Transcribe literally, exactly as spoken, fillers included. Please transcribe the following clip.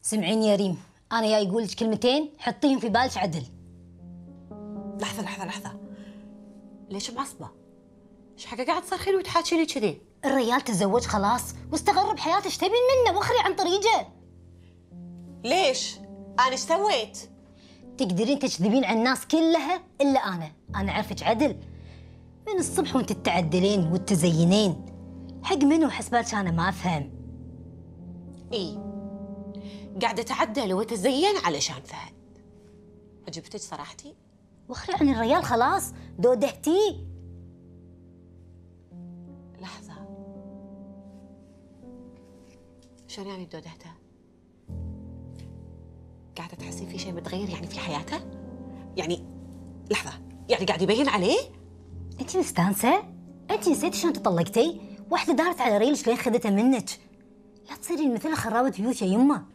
سمعيني يا ريم، انا جاي اقول لك كلمتين حطيهم في بالك عدل. لحظه لحظه لحظه، ليش معصبه؟ ايش حاجه قاعد تصرخين وتحاكي لي كذي؟ الريال تزوج خلاص واستقر بحياته، ايش تبين منه؟ وخري عن طريقه. ليش؟ انا ايش سويت؟ تقدرين تكذبين على الناس كلها الا انا، انا اعرفك عدل. من الصبح وانت تتعدلين وتزينين، حق منو حسبالك انا ما افهم؟ اي قاعده اتعدل واتزين علشان فهد. عجبتك صراحتي؟ وخري عن الريال خلاص، دودهتيه. لحظه، شلون يعني دودهته؟ قاعده تحسين في شيء متغير يعني في حياته؟ يعني لحظه، يعني قاعد يبين عليه؟ انت مستانسه؟ انت نسيتي شلون تطلقتي؟ واحده دارت على ريلك لين خذته منك. لا تصيرين مثل خرابه بيوت يا يمه.